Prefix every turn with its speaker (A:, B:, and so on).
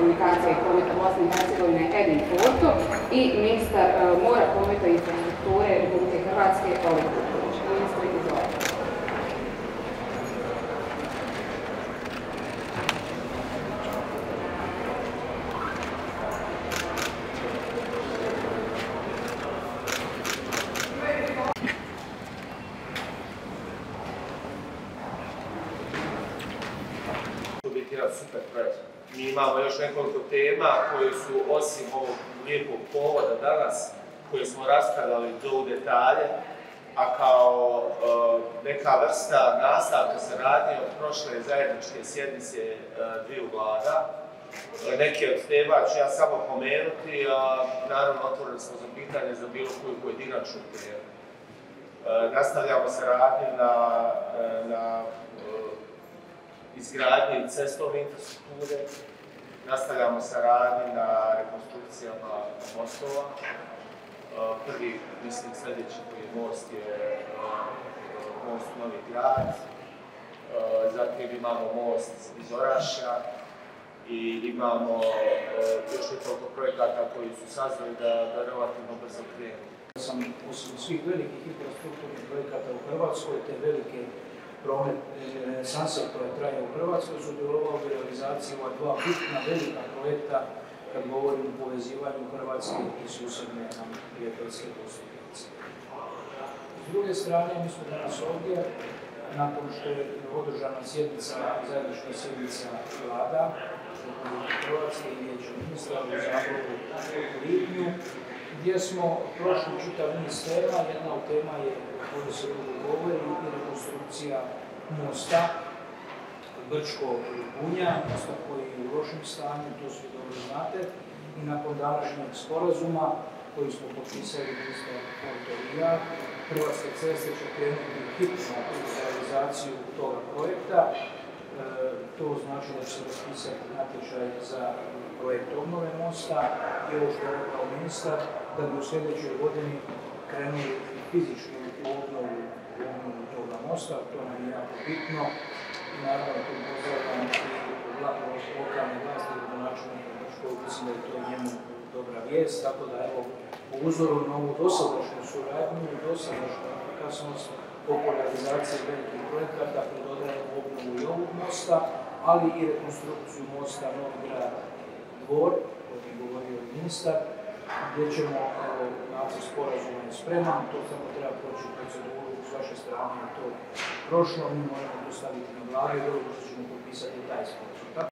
A: komunikacija i prometa BiH Edin Forto i ministar mora, prometa i infrastrukture BiH Oleg Butković. Ministar, izvolite.
B: Biti jedan super projekt. Mi imamo još nekoliko tema koje su osim ovog lijepog povoda danas, koje smo raspravljali do detalje, a kao neka vrsta nastavka saradnje od prošle zajedničke sjednice dviju vlada. Neke od tema ću ja samo pomenuti, a naravno otvoreni smo za pitanje za bilo koju pojedinačnu temu. Nastavljamo saradnju na izgradnji cestovne infrastrukture, nastavljamo saradnju na rekonstrukcijama mostova. Prvi, mislim, sljedeći koji je most Novi Grad, zatim imamo most iz Orašja i imamo još nekoliko projekata koji su sazvali da relativno brzo krenu.
C: Osim svih velikih infrastrukturnih projekata u Hrvatskoj, te velike promet renesanse koja traje u Hrvatskoj, sudjelovao u realizaciji ova dva bitna velika projekta kad govorimo o povezivanju Hrvatske i susedne nam prijateljske posljedice. S druge strane, mi smo danas ovdje, nakon što je održana zajednička sjednica vlada Hrvatske i Vijeća ministra u Zagrebu u lipnju, gdje smo prošli čitav niz tema. Jedna od tema je, ovdje se govori, i rekonstrukcija mosta Brčko Gunja, mosta koji je u lošem stanju, to svi dobro znate. I nakon današnjeg sporazuma koji smo potpisali Ministar Forto i ja, Hrvatske ceste će krenuti hitno u realizaciju toga projekta. To znači da će se raspisati natječaj za projekt obnove mosta i ovo što je rekao ministar, da bi u sljedećoj godini krenuli fizički u obnovu toga mosta. To nam je jako bitno i naravno tu pozdravljam i lokalne vlasti i načelnika Brško, mislim da je to njemu dobra vijest, tako da evo po uzoru na ovu dosadašnju suradnju i dosadašnju efikasnost oko realizacije velikih projekata pridodaje obnovu i ovog mosta, ali i rekonstrukciju mosta Novi Grad Dvor, koji je govorio ministar, gdje ćemo, nacrt sporazuma je spreman, to samo treba proći proceduru s vaše strane, to prošlo, mi moramo dostaviti na vladu i dobro ćemo potpisati taj sporazum.